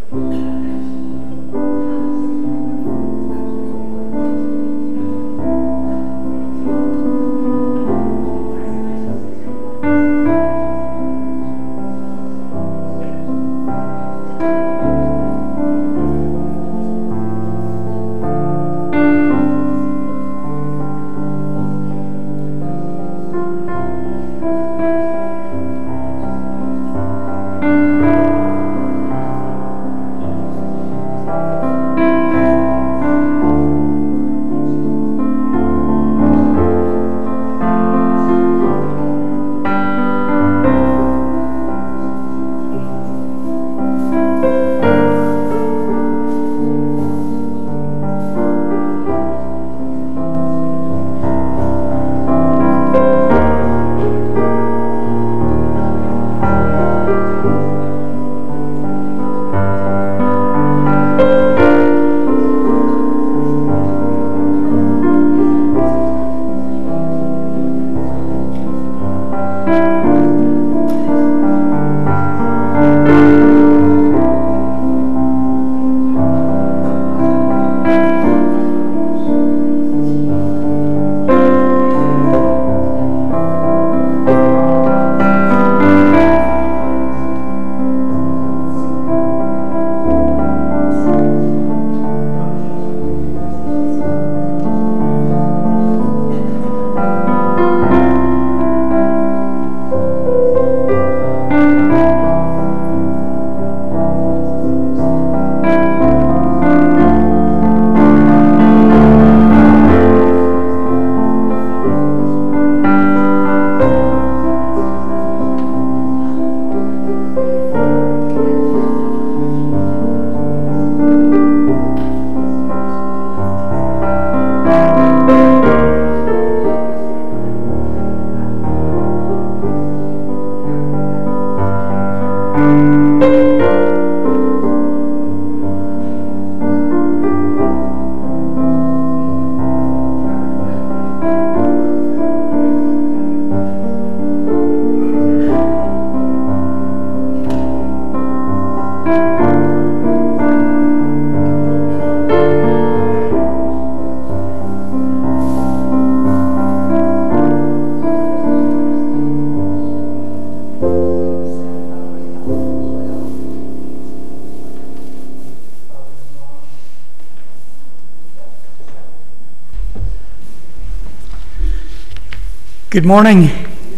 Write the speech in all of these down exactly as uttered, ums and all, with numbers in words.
Good morning,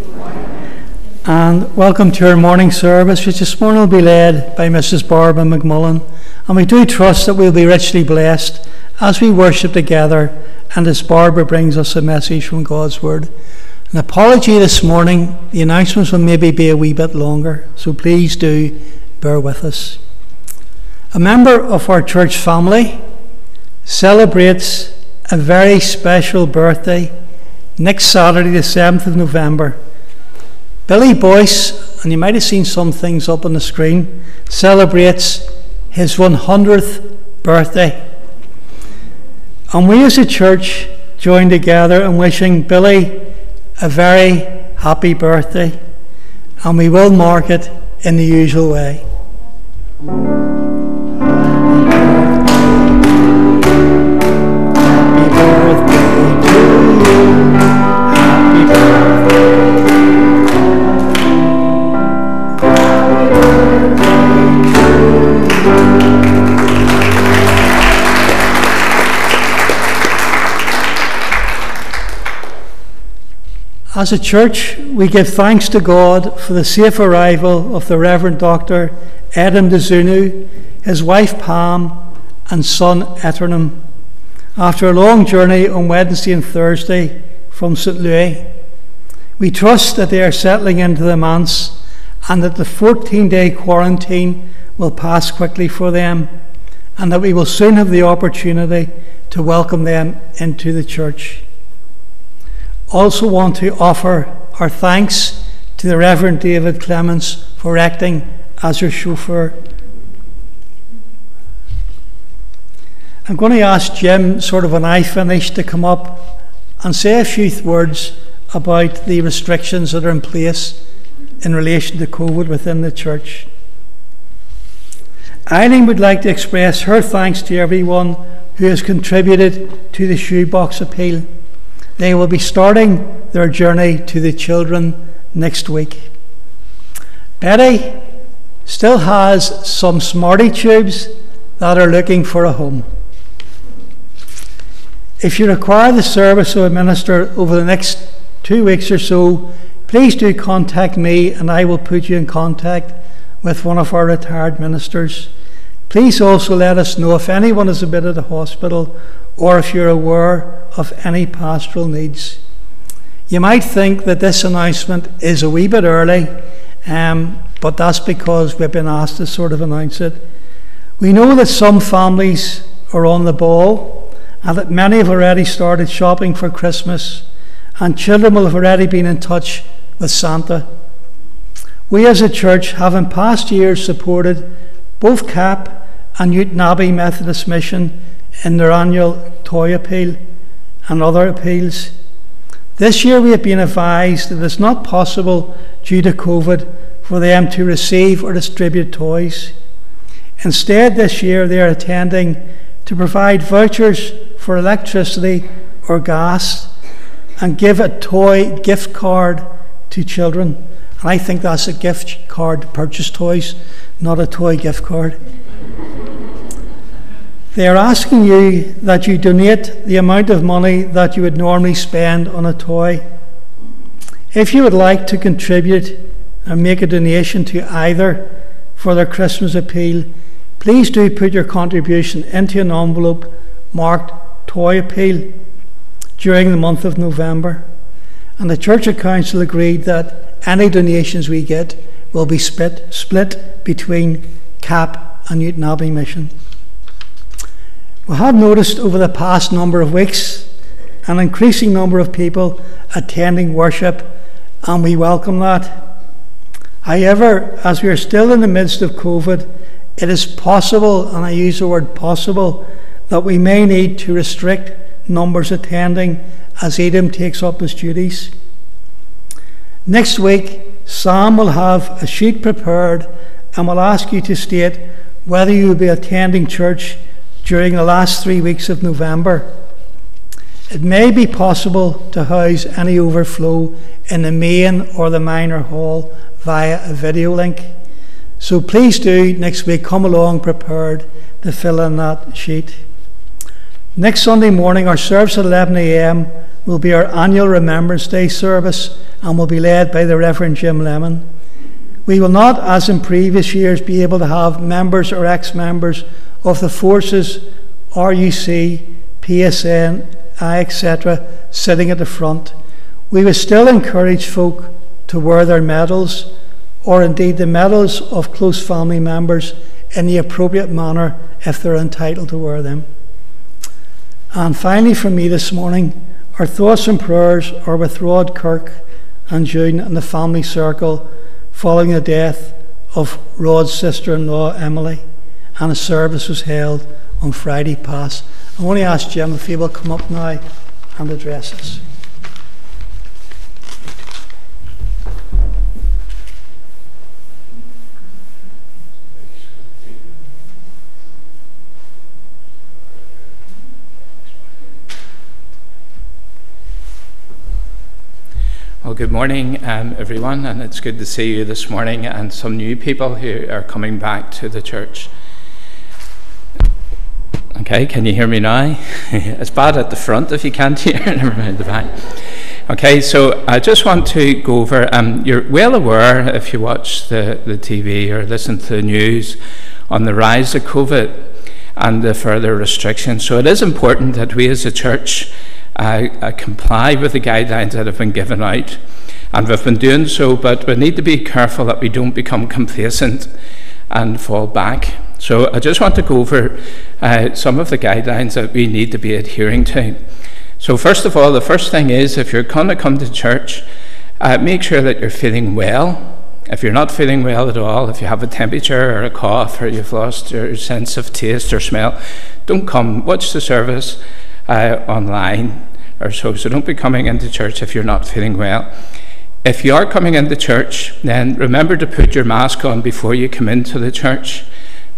and welcome to our morning service, which this morning will be led by Missus Barbara McMullan. And we do trust that we'll be richly blessed as we worship together and as Barbara brings us a message from God's Word. An apology this morning, the announcements will maybe be a wee bit longer, so please do bear with us. A member of our church family celebrates a very special birthday next Saturday, the seventh of November. Billy Boyce, and you might have seen some things up on the screen, celebrates his one hundredth birthday. And we as a church join together in wishing Billy a very happy birthday, and we will mark it in the usual way. Happy birthday to you. Happy birthday. Happy birthday to you. As a church, we give thanks to God for the safe arrival of the Reverend Doctor Edem Dezunu, his wife Pam, and son Eternam, after a long journey on Wednesday and Thursday from Saint Louis. We trust that they are settling into the manse and that the fourteen-day quarantine will pass quickly for them, and that we will soon have the opportunity to welcome them into the church. Also want to offer our thanks to the Reverend David Clements for acting as our chauffeur. I'm going to ask Jim, sort of when I finish, to come up and say a few words about the restrictions that are in place in relation to COVID within the church. Eileen would like to express her thanks to everyone who has contributed to the shoebox appeal. They will be starting their journey to the children next week. Betty still has some Smarty Tubes that are looking for a home. If you require the service of a minister over the next two weeks or so, please do contact me and I will put you in contact with one of our retired ministers. Please also let us know if anyone is admitted to hospital or if you're aware of any pastoral needs. You might think that this announcement is a wee bit early, um, but that's because we've been asked to sort of announce it. We know that some families are on the ball and that many have already started shopping for Christmas, and children will have already been in touch with Santa. We as a church have in past years supported both C A P and Newton Abbey Methodist Mission in their annual toy appeal and other appeals. This year we have been advised that it is not possible due to COVID for them to receive or distribute toys. Instead, this year they are attending to provide vouchers for electricity or gas and give a toy gift card to children. And I think that's a gift card to purchase toys, not a toy gift card. They are asking you that you donate the amount of money that you would normally spend on a toy. If you would like to contribute and make a donation to either for their Christmas appeal, please do put your contribution into an envelope marked Toy Appeal during the month of November. And the Church of Council agreed that any donations we get will be split, split between C A P and Newton Abbey Mission. We have noticed over the past number of weeks an increasing number of people attending worship, and we welcome that. However, as we are still in the midst of COVID, it is possible, and I use the word possible, that we may need to restrict numbers attending as Edom takes up his duties. Next week, Sam will have a sheet prepared and will ask you to state whether you will be attending church during the last three weeks of November. It may be possible to house any overflow in the main or the minor hall via a video link. So please do next week come along prepared to fill in that sheet. Next Sunday morning, our service at eleven a m will be our annual Remembrance Day service and will be led by the Reverend Jim Lemon. We will not, as in previous years, be able to have members or ex-members of the forces, R U C, P S N, I, et cetera, sitting at the front. We will still encourage folk to wear their medals, or indeed the medals of close family members, in the appropriate manner if they're entitled to wear them. And finally, from me this morning, our thoughts and prayers are with Rod Kirk and June and the family circle following the death of Rod's sister-in-law Emily, and a service was held on Friday past. I want to ask Jim if he will come up now and address us. Well, good morning, um, everyone, and it's good to see you this morning and some new people who are coming back to the church. Okay, can you hear me now? It's bad at the front if you can't hear, never mind the back. Okay, so I just want to go over, um, you're well aware if you watch the, the T V or listen to the news on the rise of COVID and the further restrictions. So it is important that we as a church Uh, uh, comply with the guidelines that have been given out, and we've been doing so, but we need to be careful that we don't become complacent and fall back. So I just want to go over uh, some of the guidelines that we need to be adhering to. So first of all, the first thing is, if you're going to come to church, uh, make sure that you're feeling well. If you're not feeling well at all, if you have a temperature or a cough or you've lost your sense of taste or smell, don't come. Watch the service uh, online or so. So don't be coming into church if you're not feeling well. If you are coming into church, then remember to put your mask on before you come into the church,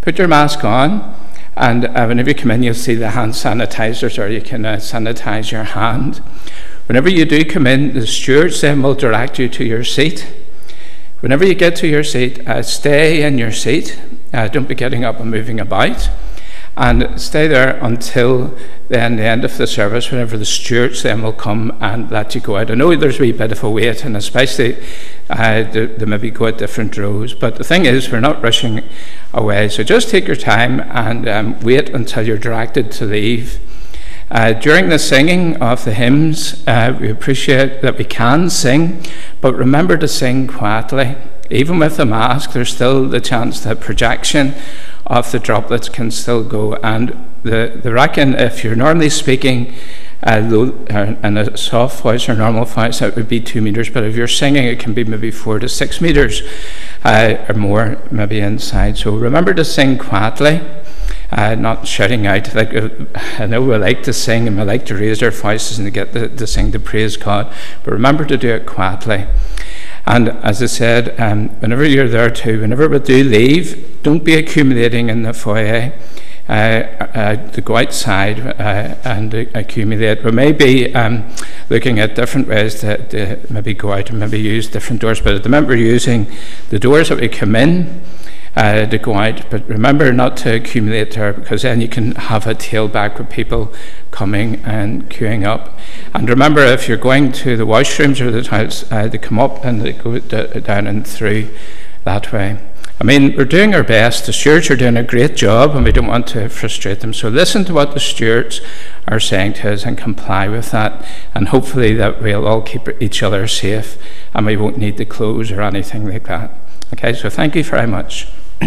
put your mask on, and uh, whenever you come in, you'll see the hand sanitizers, or you can uh, sanitize your hand. Whenever you do come in, the stewards then will direct you to your seat. Whenever you get to your seat, uh, stay in your seat. Uh, don't be getting up and moving about. And stay there until then the end of the service, whenever the stewards then will come and let you go out. I know there's a wee bit of a wait, and especially uh, they, they maybe go at different rows. But the thing is, we're not rushing away. So just take your time and um, wait until you're directed to leave. Uh, during the singing of the hymns, uh, we appreciate that we can sing, but remember to sing quietly. Even with the mask, there's still the chance that projection of the droplets can still go. And the, the reckon, if you're normally speaking uh, low, uh, in a soft voice or normal voice, that would be two metres, but if you're singing, it can be maybe four to six metres uh, or more, maybe inside. So remember to sing quietly. Uh, not shouting out. Like uh, I know we like to sing and we like to raise our voices and to get the, to sing to praise God, but remember to do it quietly. And as I said, um, whenever you're there too, whenever we do leave, don't be accumulating in the foyer. Uh, uh, to go outside uh, and uh, accumulate. We may be um, looking at different ways to, to maybe go out and maybe use different doors, but at the moment we're using the doors that we come in Uh, to go out, but remember not to accumulate there, because then you can have a tailback with people coming and queuing up. And remember, if you're going to the washrooms or the toilets, uh, to come up and to go d- down and through that way. I mean, we're doing our best. The stewards are doing a great job, and we don't want to frustrate them. So listen to what the stewards are saying to us and comply with that, and hopefully that we'll all keep each other safe and we won't need to close or anything like that. Okay, so thank you very much.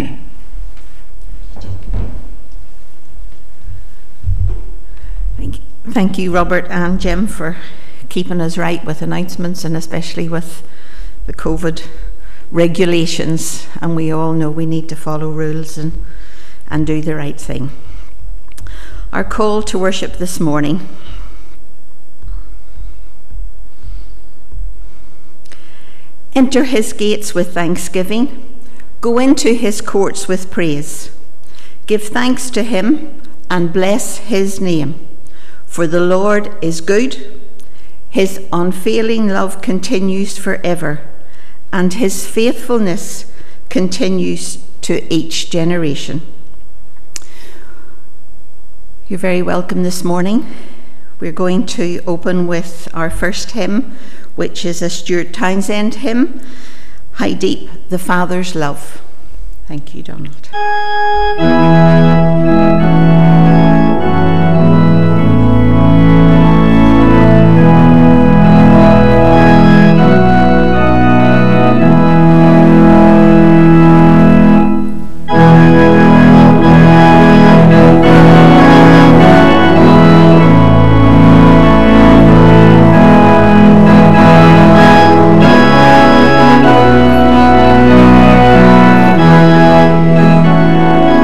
Thank you. Thank you, Robert and Jim, for keeping us right with announcements, and especially with the COVID regulations. And we all know we need to follow rules and, and do the right thing. Our call to worship this morning. Enter his gates with thanksgiving. Go into his courts with praise. Give thanks to him and bless his name. For the Lord is good. His unfailing love continues forever, and his faithfulness continues to each generation. You're very welcome this morning. We're going to open with our first hymn, which is a Stuart Townsend hymn, How Deep the Father's Love. Thank you, Donald. Thank you.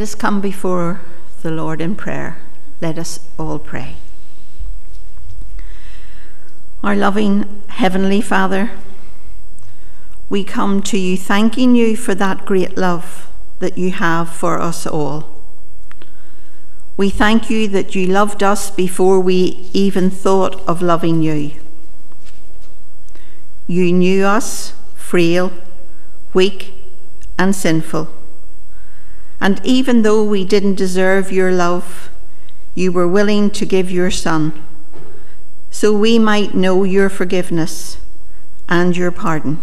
us come before the Lord in prayer. Let us all pray. Our loving Heavenly Father, we come to you thanking you for that great love that you have for us all. We thank you that you loved us before we even thought of loving you. You knew us frail, weak, and sinful. And even though we didn't deserve your love, you were willing to give your Son, so we might know your forgiveness and your pardon.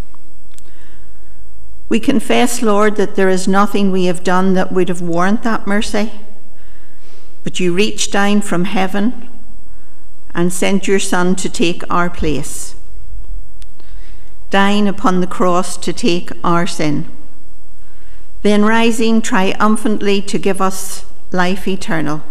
We confess, Lord, that there is nothing we have done that would have warranted that mercy, but you reached down from heaven and sent your Son to take our place, dying upon the cross to take our sin, then rising triumphantly to give us life eternal.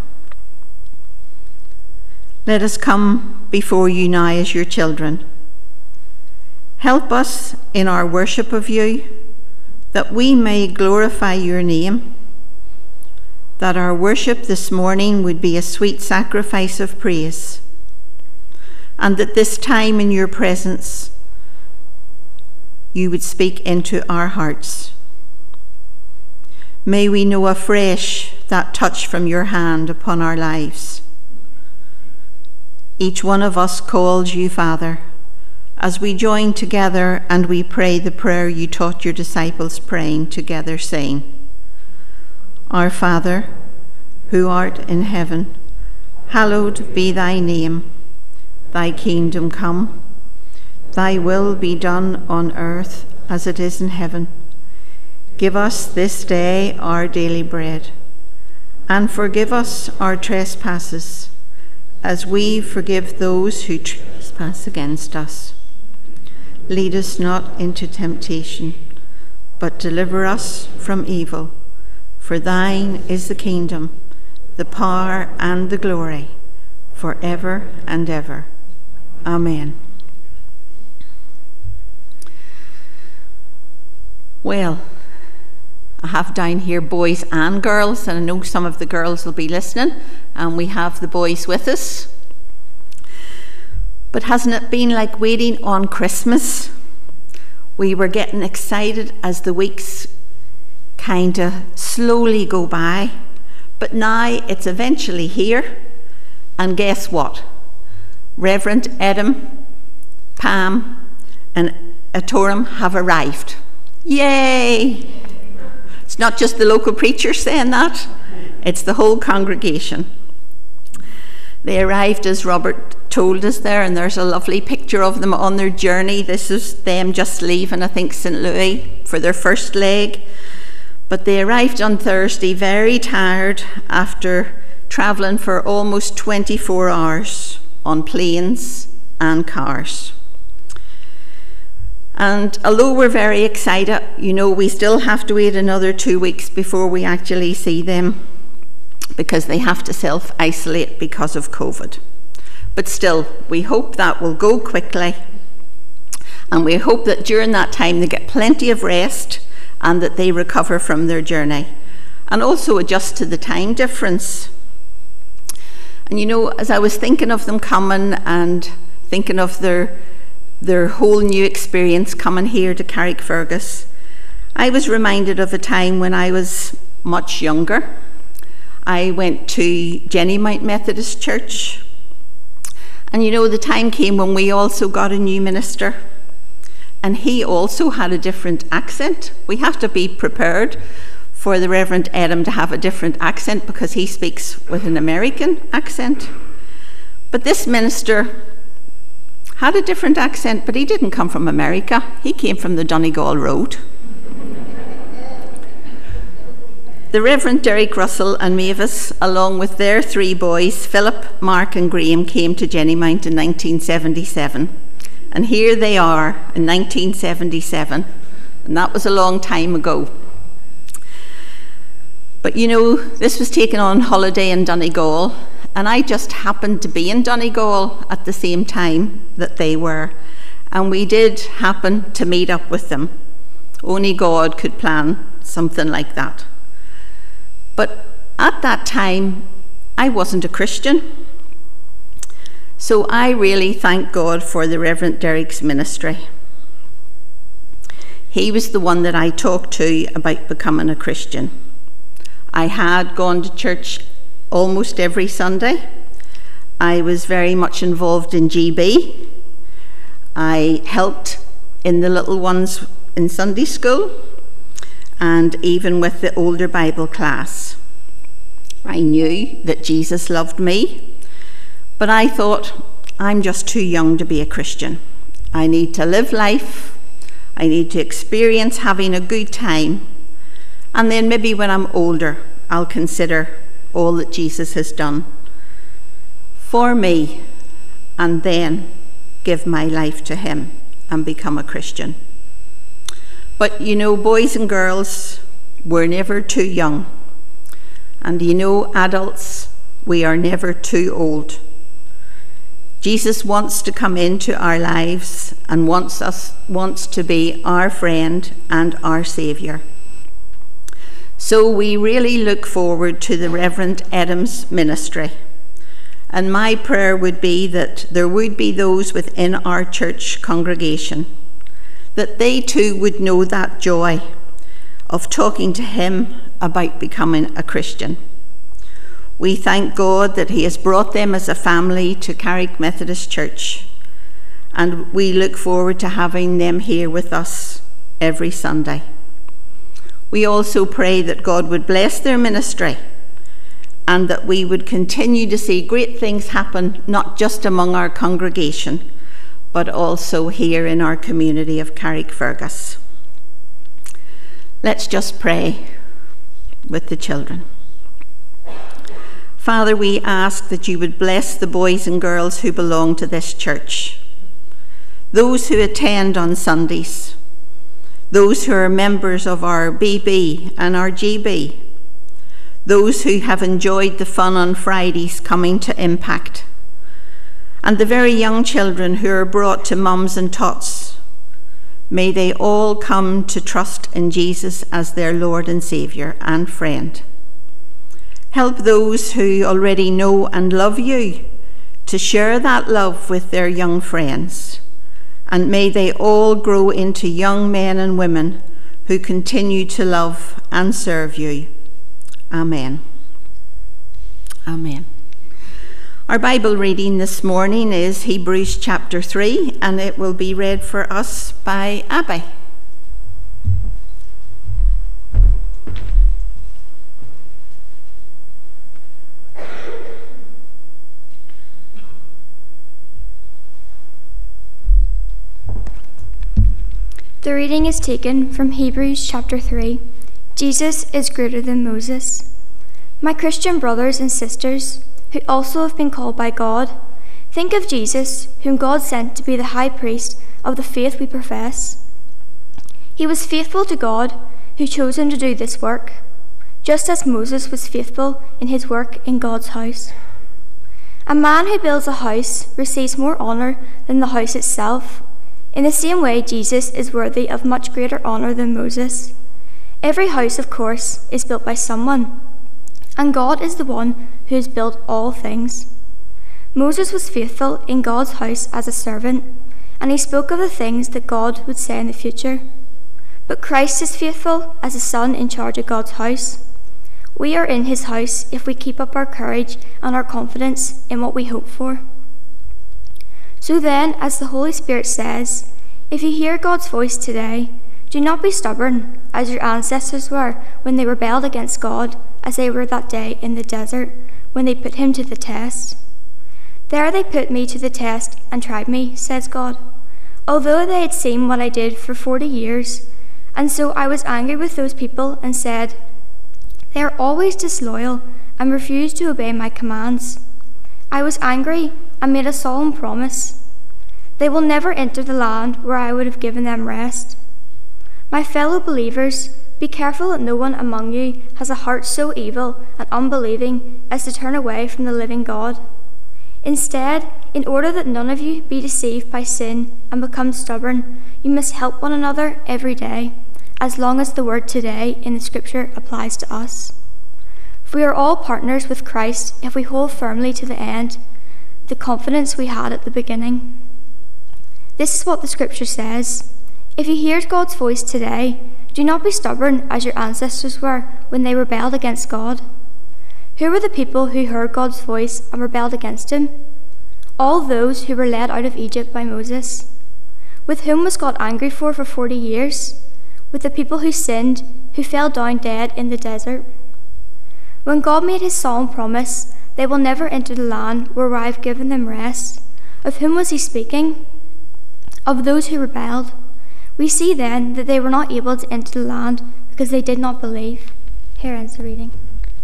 Let us come before you now as your children. Help us in our worship of you, that we may glorify your name, that our worship this morning would be a sweet sacrifice of praise, and that this time in your presence you would speak into our hearts. May we know afresh that touch from your hand upon our lives. Each one of us calls you Father, as we join together and we pray the prayer you taught your disciples praying together, saying, Our Father, who art in heaven, hallowed be thy name. Thy kingdom come, thy will be done on earth as it is in heaven. Give us this day our daily bread, and forgive us our trespasses, as we forgive those who trespass against us. Lead us not into temptation, but deliver us from evil. For thine is the kingdom, the power, and the glory, forever and ever. Amen. Well, I have down here boys and girls, and I know some of the girls will be listening, and we have the boys with us. But hasn't it been like waiting on Christmas? We were getting excited as the weeks kind of slowly go by, but now it's eventually here, and guess what? Reverend Adam, Pam, and Atorum have arrived. Yay! It's not just the local preacher saying that, it's the whole congregation. They arrived, as Robert told us there, and there's a lovely picture of them on their journey. This is them just leaving, I think, Saint Louis for their first leg. But they arrived on Thursday very tired after travelling for almost twenty-four hours on planes and cars. And although we're very excited, you know, we still have to wait another two weeks before we actually see them, because they have to self-isolate because of COVID. But still, we hope that will go quickly, and we hope that during that time they get plenty of rest and that they recover from their journey, and also adjust to the time difference. And you know, as I was thinking of them coming and thinking of their their whole new experience coming here to Carrickfergus, I was reminded of a time when I was much younger. I went to Jenny Mount Methodist Church, and you know, the time came when we also got a new minister, and he also had a different accent. We have to be prepared for the Reverend Adam to have a different accent, because he speaks with an American accent. But this minister had a different accent, but he didn't come from America. He came from the Donegal Road. The Reverend Derek Russell and Mavis, along with their three boys, Philip, Mark and Graham, came to Jenny Mount in nineteen seventy-seven. And here they are in nineteen seventy-seven, and that was a long time ago. But you know, this was taken on holiday in Donegal, and I just happened to be in Donegal at the same time that they were, and we did happen to meet up with them. Only God could plan something like that. But at that time, I wasn't a Christian. So I really thank God for the Reverend Derek's ministry. He was the one that I talked to about becoming a Christian. I had gone to church almost every Sunday. I was very much involved in G B. I helped in the little ones in Sunday school and even with the older Bible class. I knew that Jesus loved me, but I thought, I'm just too young to be a Christian. I need to live life. I need to experience having a good time. And then maybe when I'm older, I'll consider all that Jesus has done for me, and then give my life to him and become a Christian. But you know, boys and girls, we're never too young. And you know, adults, we are never too old. Jesus wants to come into our lives and wants us wants to be our friend and our Saviour. So we really look forward to the Reverend Adam's ministry. And my prayer would be that there would be those within our church congregation, that they too would know that joy of talking to him about becoming a Christian. We thank God that he has brought them as a family to Carrick Methodist Church, and we look forward to having them here with us every Sunday. We also pray that God would bless their ministry and that we would continue to see great things happen, not just among our congregation, but also here in our community of Carrickfergus. Let's just pray with the children. Father, we ask that you would bless the boys and girls who belong to this church, those who attend on Sundays, those who are members of our B B and our G B, those who have enjoyed the fun on Fridays coming to Impact, and the very young children who are brought to mums and tots. May they all come to trust in Jesus as their Lord and Saviour and friend. Help those who already know and love you to share that love with their young friends. And may they all grow into young men and women who continue to love and serve you. Amen. Amen. Our Bible reading this morning is Hebrews chapter three, and it will be read for us by Abby. The reading is taken from Hebrews chapter three. Jesus is greater than Moses. My Christian brothers and sisters, who also have been called by God, think of Jesus, whom God sent to be the high priest of the faith we profess. He was faithful to God, who chose him to do this work, just as Moses was faithful in his work in God's house. A man who builds a house receives more honour than the house itself. In the same way, Jesus is worthy of much greater honour than Moses. Every house, of course, is built by someone, and God is the one who has built all things. Moses was faithful in God's house as a servant, and he spoke of the things that God would say in the future. But Christ is faithful as a son in charge of God's house. We are in his house if we keep up our courage and our confidence in what we hope for. So then, as the Holy Spirit says, if you hear God's voice today, do not be stubborn, as your ancestors were when they rebelled against God, as they were that day in the desert, when they put him to the test. There they put me to the test and tried me, says God, although they had seen what I did for forty years. And so I was angry with those people and said, they are always disloyal and refuse to obey my commands. I was angry and made a solemn promise. They will never enter the land where I would have given them rest. My fellow believers, be careful that no one among you has a heart so evil and unbelieving as to turn away from the living God. Instead, in order that none of you be deceived by sin and become stubborn, you must help one another every day, as long as the word today in the scripture applies to us. If we are all partners with Christ, if we hold firmly to the end, the confidence we had at the beginning. This is what the scripture says. If you hear God's voice today, do not be stubborn as your ancestors were when they rebelled against God. Who were the people who heard God's voice and rebelled against him? All those who were led out of Egypt by Moses. With whom was God angry for for forty years? With the people who sinned, who fell down dead in the desert. When God made his solemn promise, they will never enter the land where I have given them rest. Of whom was he speaking? Of those who rebelled. We see then that they were not able to enter the land because they did not believe. Here ends the reading.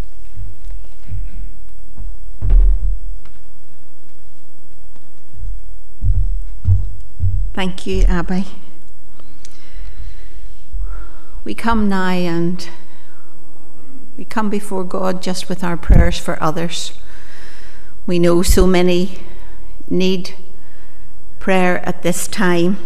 Thank you, Abby. We come now and we come before God just with our prayers for others. We know so many need prayer at this time.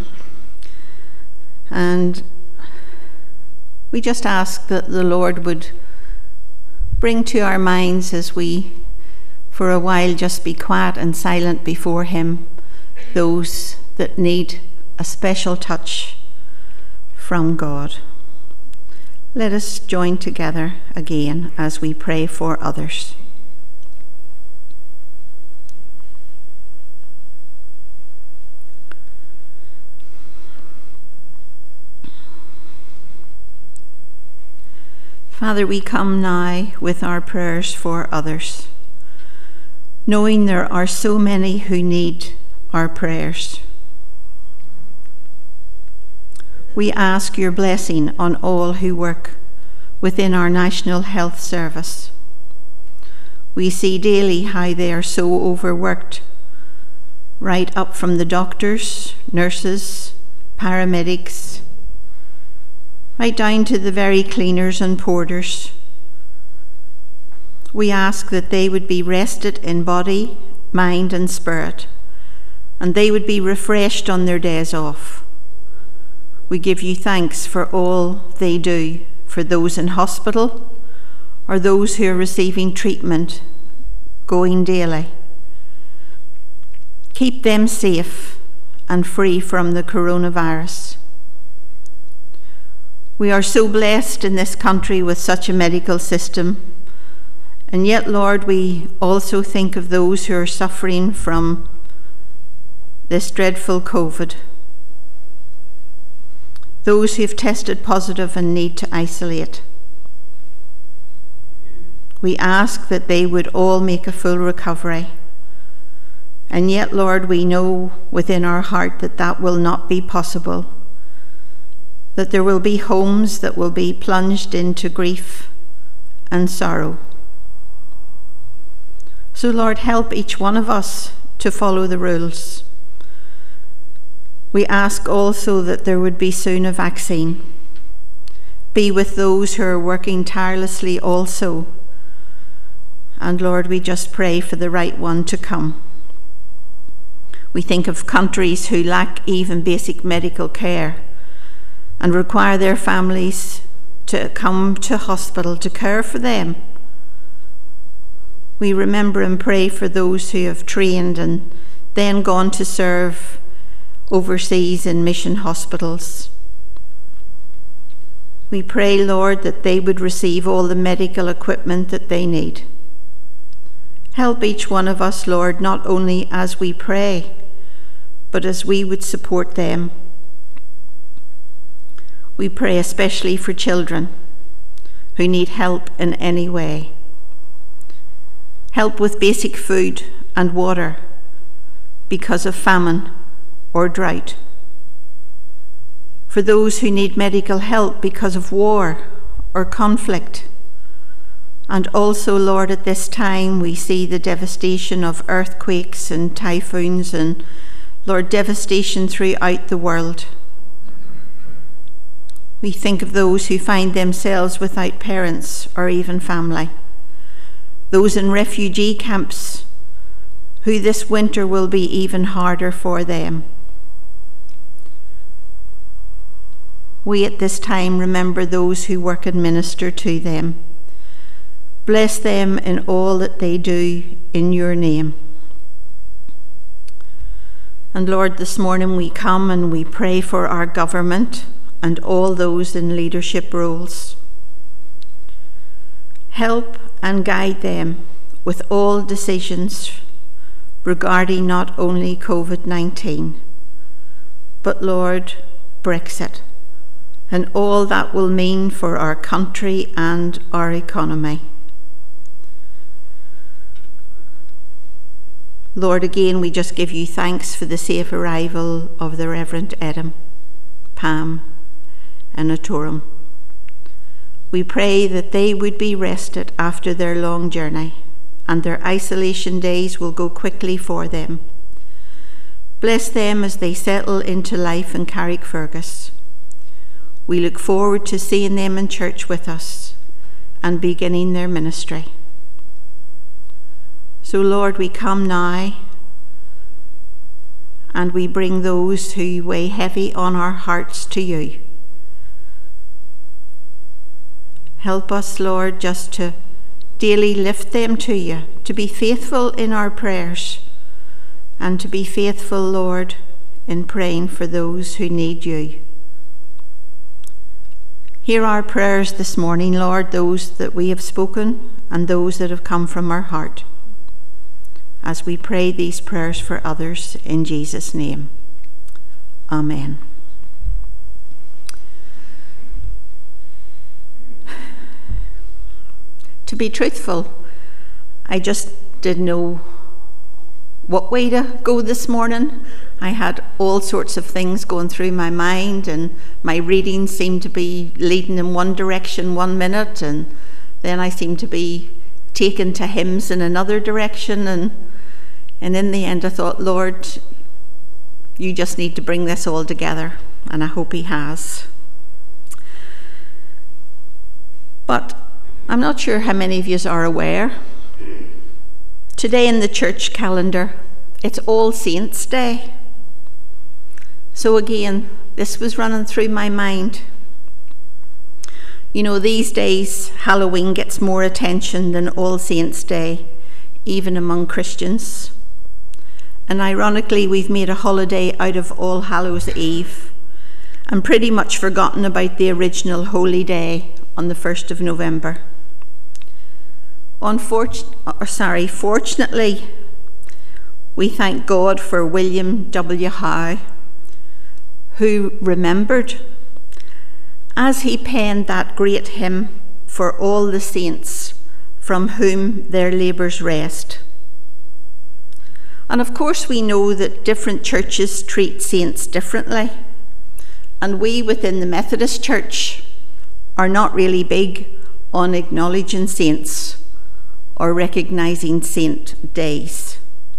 And we just ask that the Lord would bring to our minds, as we for a while just be quiet and silent before him, those that need a special touch from God. Let us join together again as we pray for others. Father, we come now with our prayers for others, knowing there are so many who need our prayers. We ask your blessing on all who work within our National Health Service. We see daily how they are so overworked, right up from the doctors, nurses, paramedics, right down to the very cleaners and porters. We ask that they would be rested in body, mind and spirit, and they would be refreshed on their days off. We give you thanks for all they do for those in hospital or those who are receiving treatment, going daily. Keep them safe and free from the coronavirus. We are so blessed in this country with such a medical system, and yet, Lord, we also think of those who are suffering from this dreadful COVID. Those who have tested positive and need to isolate. We ask that they would all make a full recovery. And yet, Lord, we know within our heart that that will not be possible. That there will be homes that will be plunged into grief and sorrow. So, Lord, help each one of us to follow the rules. We ask also that there would be soon a vaccine. Be with those who are working tirelessly also. And Lord, we just pray for the right one to come. We think of countries who lack even basic medical care and require their families to come to hospital to care for them. We remember and pray for those who have trained and then gone to serve overseas in mission hospitals. We pray, Lord, that they would receive all the medical equipment that they need. Help each one of us, Lord, not only as we pray, but as we would support them. We pray especially for children who need help in any way. Help with basic food and water because of famine or drought. For those who need medical help because of war or conflict. And also, Lord, at this time we see the devastation of earthquakes and typhoons and, Lord, devastation throughout the world. We think of those who find themselves without parents or even family. Those in refugee camps, who this winter will be even harder for them. We at this time remember those who work and minister to them. Bless them in all that they do in your name. And Lord, this morning we come and we pray for our government and all those in leadership roles. Help and guide them with all decisions regarding not only covid nineteen, but Lord, Brexit, and all that will mean for our country and our economy. Lord, again, we just give you thanks for the safe arrival of the Reverend Adam, Pam, and Atorum. We pray that they would be rested after their long journey, and their isolation days will go quickly for them. Bless them as they settle into life in Carrickfergus. We look forward to seeing them in church with us and beginning their ministry. So, Lord, we come now and we bring those who weigh heavy on our hearts to you. Help us, Lord, just to daily lift them to you, to be faithful in our prayers, and to be faithful, Lord, in praying for those who need you. Hear our prayers this morning, Lord, those that we have spoken and those that have come from our heart, as we pray these prayers for others in Jesus' name. Amen. To be truthful, I just didn't know what way to go this morning. I had all sorts of things going through my mind, and my reading seemed to be leading in one direction one minute, and then I seemed to be taken to hymns in another direction, and and in the end I thought, Lord, you just need to bring this all together, and I hope he has. But I'm not sure how many of you are aware, today in the church calendar, it's All Saints' Day. So again, this was running through my mind. You know, these days, Halloween gets more attention than All Saints' Day, even among Christians. And ironically, we've made a holiday out of All Hallows' Eve and pretty much forgotten about the original holy day on the first of November. Unfortunately, or sorry, fortunately, we thank God for William W. Howe, who remembered as he penned that great hymn for all the saints from whom their labours rest. And of course we know that different churches treat saints differently, and we within the Methodist Church are not really big on acknowledging saints or recognising saint days.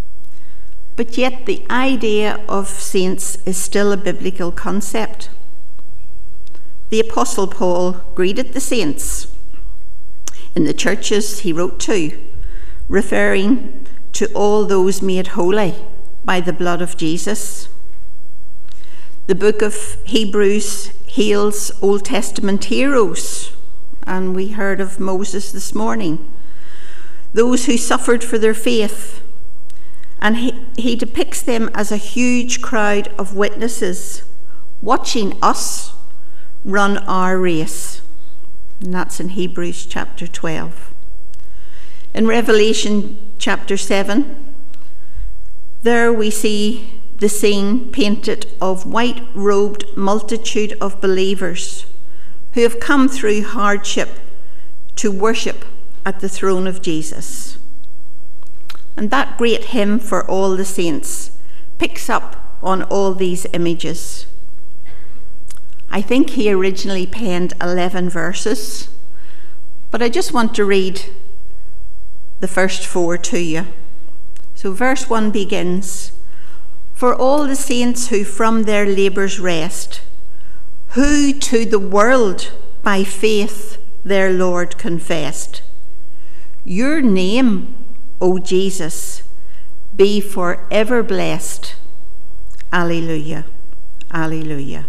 But yet the idea of saints is still a biblical concept. The Apostle Paul greeted the saints. In the churches he wrote to, referring to all those made holy by the blood of Jesus. The book of Hebrews hails Old Testament heroes, and we heard of Moses this morning, those who suffered for their faith. And he, he depicts them as a huge crowd of witnesses watching us run our race. And that's in Hebrews chapter twelve. In Revelation chapter seven, there we see the scene painted of white-robed multitude of believers who have come through hardship to worship at the throne of Jesus. And that great hymn for all the saints picks up on all these images. I think he originally penned eleven verses, but I just want to read the first four to you. So verse one begins, "For all the saints who from their labours rest, who to the world by faith their Lord confessed, your name, O Jesus, be forever blessed. Alleluia, alleluia.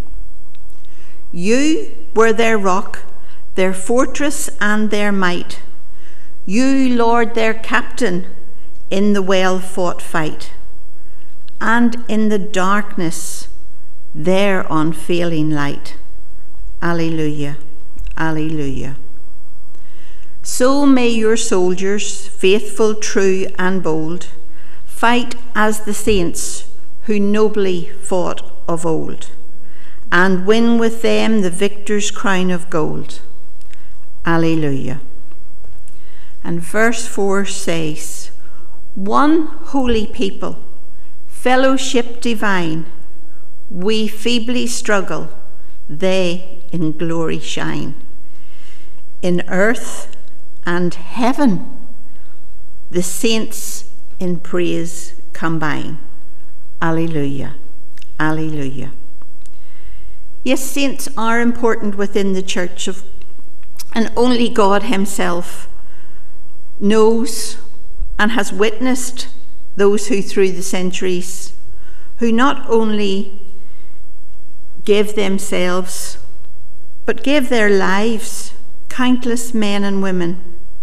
You were their rock, their fortress and their might. You, Lord, their captain in the well-fought fight, and in the darkness, their unfailing light. Alleluia, alleluia. So may your soldiers, faithful, true, and bold, fight as the saints who nobly fought of old, and win with them the victor's crown of gold. Alleluia. And verse four says, one holy people, fellowship divine, we feebly struggle, they in glory shine. In earth and heaven, the saints in praise combine. Alleluia, alleluia. Yes, saints are important within the church of, and only God himself knows and has witnessed those who through the centuries, who not only gave themselves, but gave their lives, countless men and women.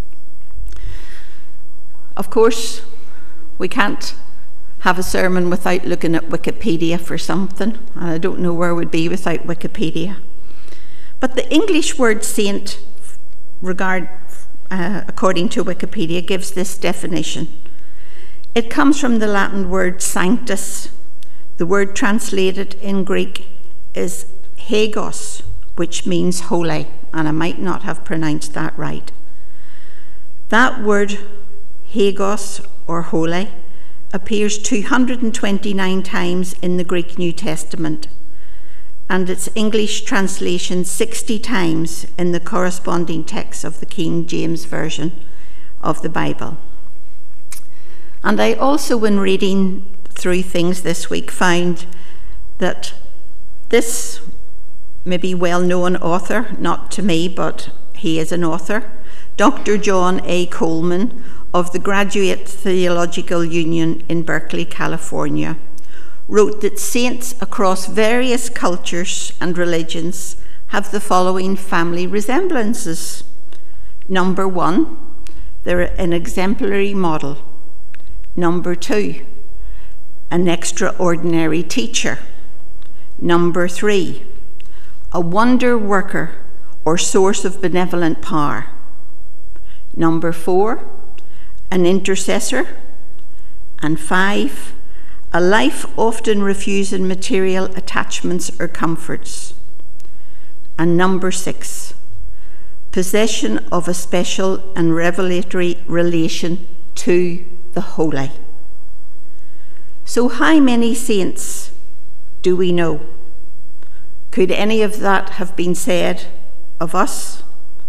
Of course, we can't have a sermon without looking at Wikipedia for something, and I don't know where we'd be without Wikipedia. But the English word saint, regard, uh, according to Wikipedia, gives this definition. It comes from the Latin word sanctus. The word translated in Greek is hagos, which means holy, and I might not have pronounced that right. That word, hagos, or holy, appears two hundred twenty-nine times in the Greek New Testament, and its English translation sixty times in the corresponding text of the King James Version of the Bible. And I also, when reading through things this week, found that this maybe well-known author, not to me, but he is an author, Doctor John A. Coleman of the Graduate Theological Union in Berkeley, California, wrote that saints across various cultures and religions have the following family resemblances. Number one, they're an exemplary model. Number two, an extraordinary teacher. Number three, a wonder worker or source of benevolent power. Number four, an intercessor. And five, a life often refusing material attachments or comforts. And number six, possession of a special and revelatory relation to the holy. So how many saints do we know? Could any of that have been said of us?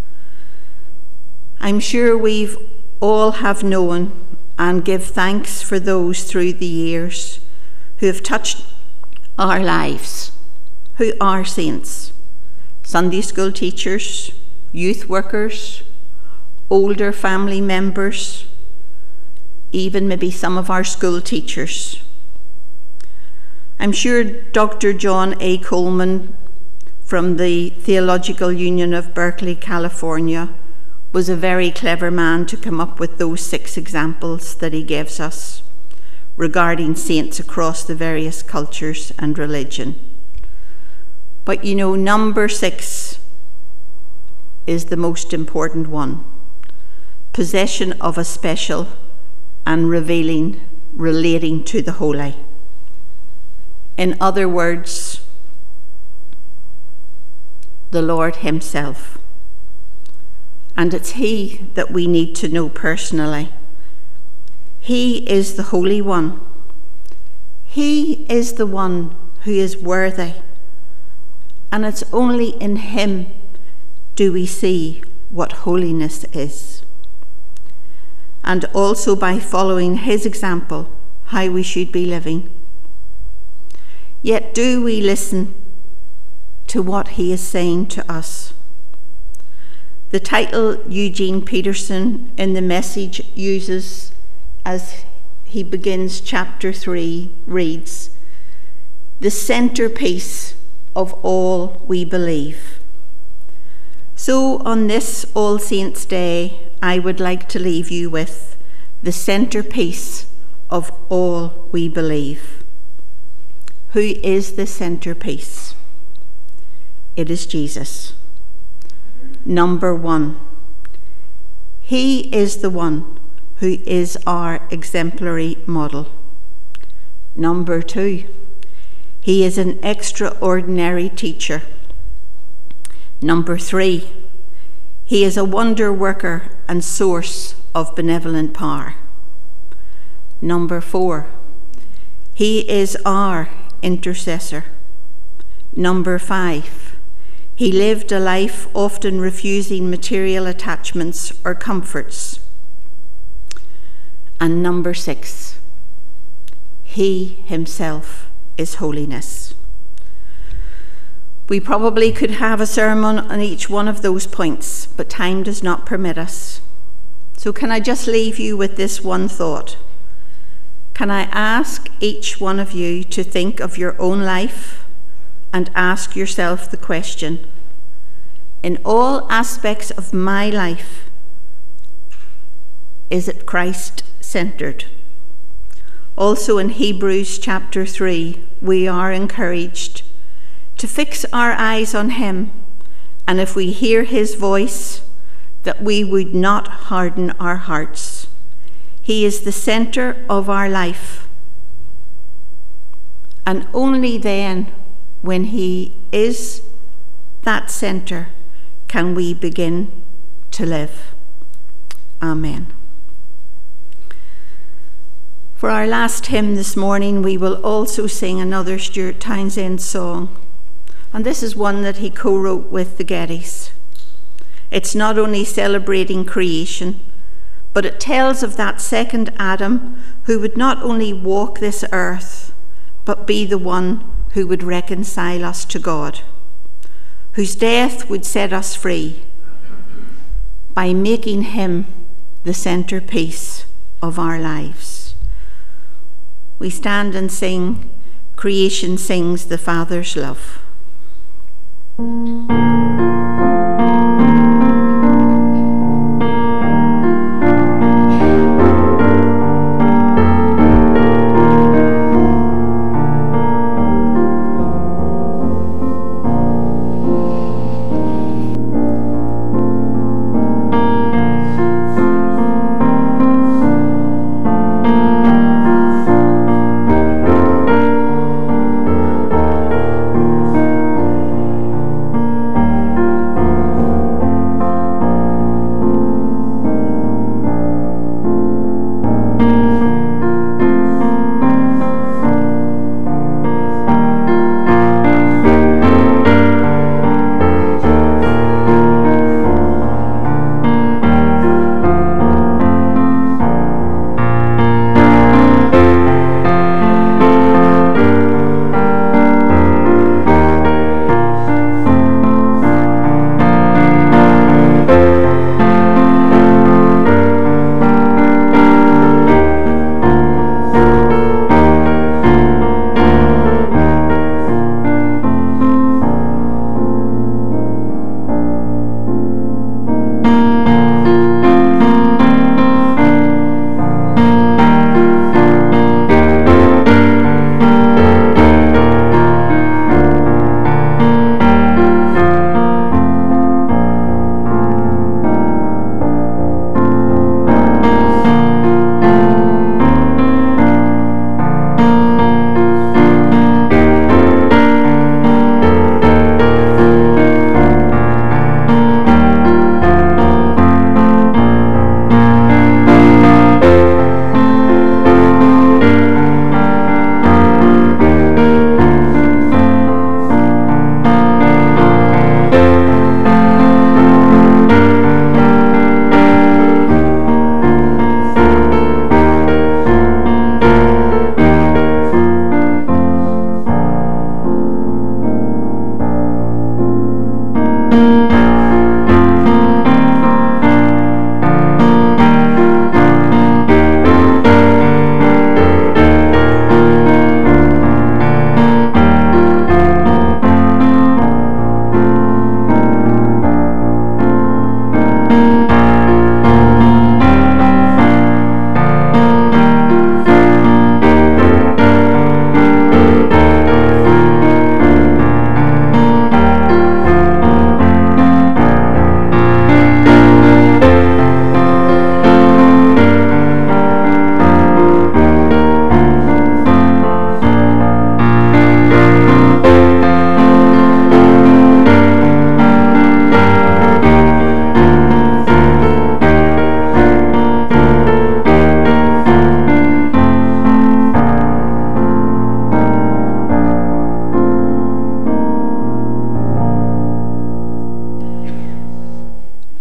I'm sure we've all have known and give thanks for those through the years who have touched our lives, who are saints. Sunday school teachers, youth workers, older family members, even maybe some of our school teachers. I'm sure Doctor John A. Coleman from the Theological Union of Berkeley, California, was a very clever man to come up with those six examples that he gives us regarding saints across the various cultures and religion. But you know, number six is the most important one. Possession of a special and revealing, relating to the holy. In other words, the Lord himself. And it's he that we need to know personally. He is the Holy One. He is the one who is worthy. And it's only in him do we see what holiness is. And also by following his example, how we should be living. Yet do we listen to what he is saying to us? The title Eugene Peterson in the Message uses as he begins chapter three reads, "The centerpiece of all we believe." So on this All Saints' Day, I would like to leave you with the centerpiece of all we believe. Who is the centerpiece? It is Jesus. Number one, he is the one who is our exemplary model. Number two, he is an extraordinary teacher. Number three, he is a wonder worker and source of benevolent power. Number four, he is our intercessor. Number five, he lived a life often refusing material attachments or comforts. And number six, he himself is holiness. We probably could have a sermon on each one of those points, but time does not permit us. So can I just leave you with this one thought? Can I ask each one of you to think of your own life and ask yourself the question, in all aspects of my life, is it Christ-centered? Also in Hebrews chapter three, we are encouraged to fix our eyes on him, and if we hear his voice, that we would not harden our hearts. He is the center of our life. And only then, when he is that center, can we begin to live. Amen. For our last hymn this morning, we will also sing another Stuart Townsend song. And this is one that he co-wrote with the Gettys. It's not only celebrating creation, but it tells of that second Adam who would not only walk this earth, but be the one who would reconcile us to God, whose death would set us free by making him the centerpiece of our lives. We stand and sing, "Creation Sings the Father's Love." Thank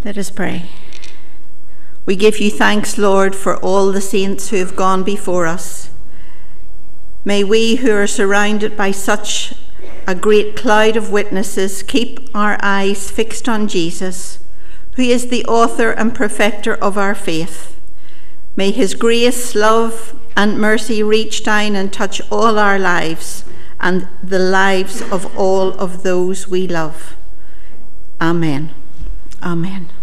Let us pray. We give you thanks, Lord, for all the saints who have gone before us. May we, who are surrounded by such a great cloud of witnesses, keep our eyes fixed on Jesus, who is the author and perfecter of our faith. May his grace, love, and mercy reach down and touch all our lives and the lives of all of those we love. Amen. Amen.